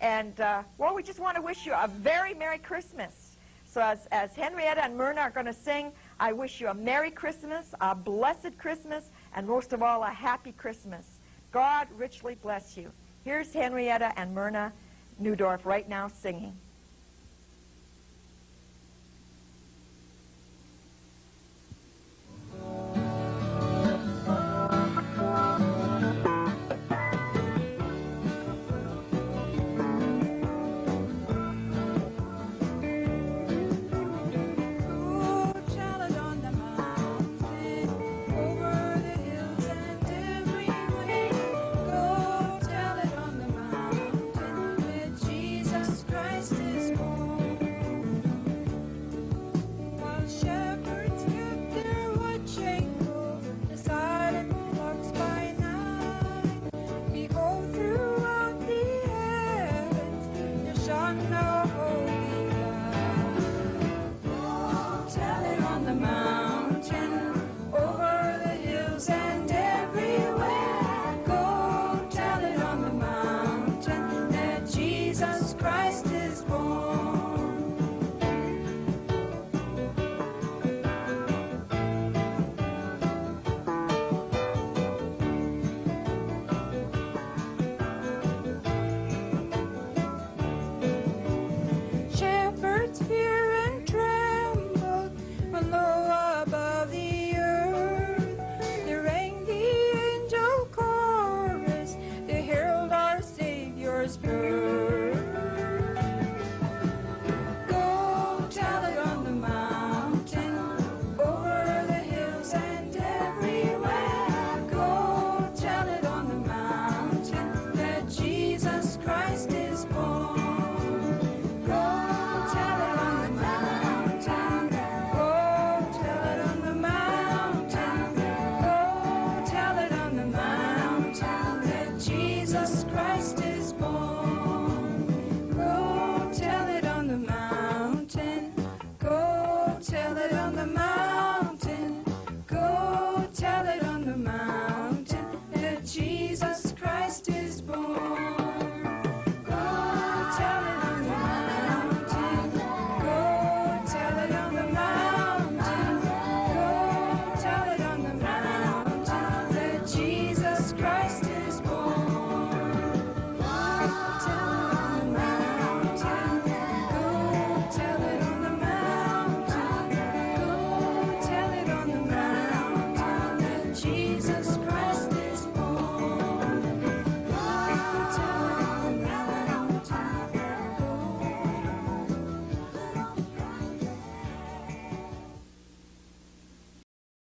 And, well, we just want to wish you a very Merry Christmas. So as Henrietta and Merna are going to sing, I wish you a Merry Christmas, a blessed Christmas, and most of all, a happy Christmas. God richly bless you. Here's Henrietta and Merna Newdorf right now singing. Jesus Christ.